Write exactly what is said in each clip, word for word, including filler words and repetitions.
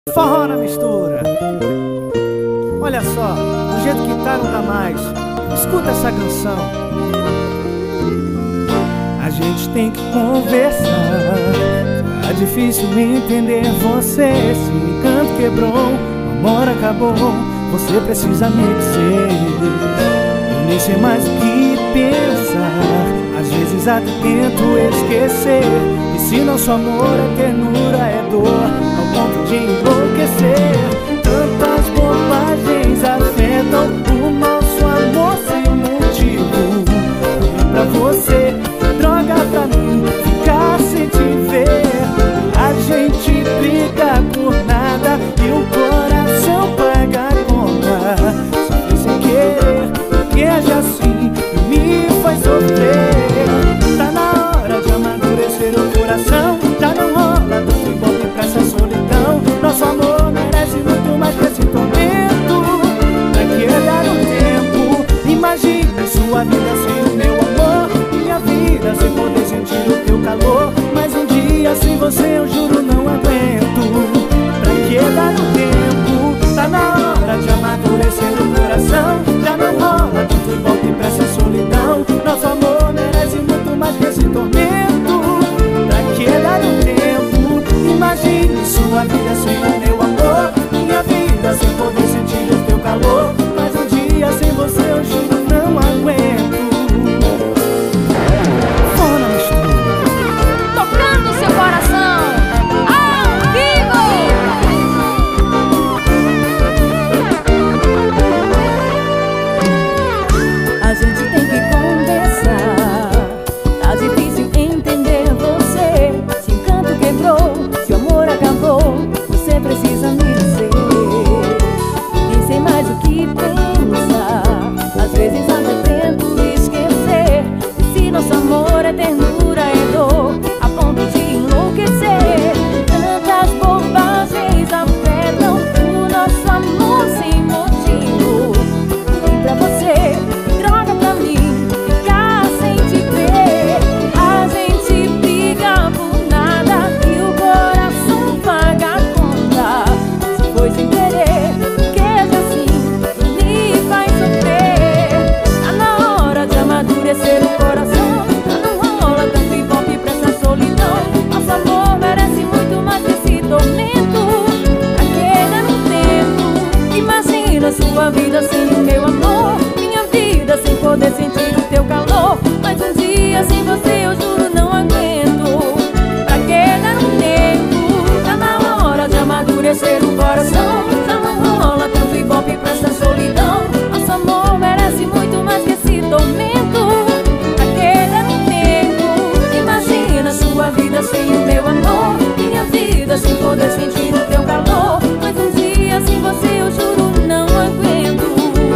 Forró na mistura. Olha só, do jeito que tá não dá mais. Escuta essa canção. A gente tem que conversar. Tá difícil entender você. Se o encanto quebrou, o amor acabou, você precisa me dizer. Eu nem sei mais o que pensar. Às vezes até tento esquecer. E se nosso amor é ternura, é dor, ao ponto de enlouquecer. Tantas bobagens afetam o nosso amor sem motivo. Pra você, droga pra mim, ficar sem te ver. A gente briga por nada e o coração paga a conta. Só foi sem querer, porque age assim e me faz sofrer. Tá na hora de amadurecer o coração. Já não rola tanto envolve pra essa solidão. Nosso amor merece muito mais que esse tormento. Pra que dar um tempo? Imagine sua vida sem o meu amor, minha vida sem poder sentir o teu calor. Mas um dia sem você eu juro não aguento. Pra que dar um tempo? Tá na hora de amadurecer o coração. Já não rola tanto envolve pra essa solidão. Nosso amor merece muito mais que esse tormento. Pra que dar um tempo? Imagine sua vida sem o meu amor, minha vida sem poder sentir o teu calor. Mas um dia sem você eu juro não aguento. Forró na mistura. Tocando seu coração ao vivo. A gente tem que conversar. Tá difícil entender você. Se o encanto quebrou, se o amor acabou, você precisa me dizer. Nem sei mais o que pensar. Às vezes até tento esquecer. E se nosso amor é ternura, é dor, a ponto de enlouquecer. Tantas bobagens afetam o nosso amor sem motivo. Nem pra você, droga pra mim, ficar sem te ver. A gente briga por nada e o coração paga a conta. Se foi sem querer, porque age assim me faz sofrer. Tá na hora de amadurecer o coração. Já não rola tanto envolve pra essa solidão. Nosso amor merece muito mais que esse tormento. Pra que dar um tempo? Imagina sua vida sem o meu amor, minha vida sem poder sentir o teu calor. Mas um dia sem você eu juro não aguento. Pra que dar um tempo? Tá na hora de amadurecer o coração. Já não rola tanto envolve pra essa solidão. Nosso amor merece muito mais que esse tormento. Pra que dar um tempo? Imagina sua vida sem o meu amor, minha vida sem poder sentir o teu calor. Mas um dia sem você eu juro não aguento.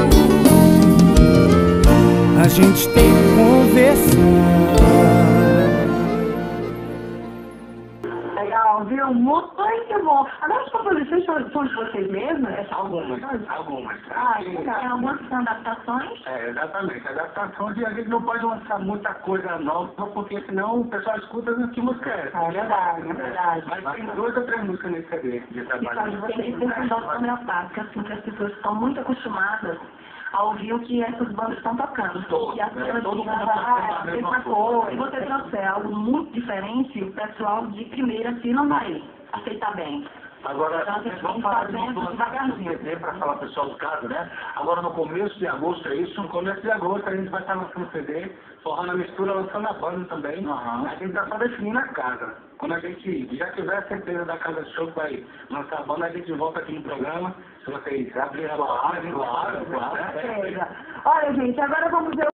A gente tem que conversar. Legal, viu? Muito bom. Agora as composições são, são de vocês mesmos? É Algumas, algumas. Ah, legal. Algumas são adaptações? É, exatamente. Adaptações, e a gente não pode lançar muita coisa nova, porque senão o pessoal escuta que música é essa. É verdade, é verdade. Mas tem duas ou três músicas nesse C D de E trabalho. faz vocês têm um dose homeopática, assim, que as pessoas estão muito acostumadas a ouvir o que essas bandas estão tocando. Todo, E as né? pessoas Todo dizem, mundo tá ah, tocando a é a mesma mesma coisa. coisa. Se você trouxer algo muito diferente, o pessoal de primeira assim não vai aceitar bem. Agora, Então, a gente vamos tem que falar fazer de um devagarzinho. C D para falar pro pessoal do caso, né? Agora no começo de agosto, é isso? No começo de agosto a gente vai estar lançando C D, Forró na Mistura, lançando a banda também. Uhum. A gente está só definindo a casa. Quando a gente já tiver a certeza da casa de show que vai lançar a banda, a gente volta aqui no programa. Se vocês abrirem a barragem, claro, claro. Chega. Olha, gente, agora vamos ver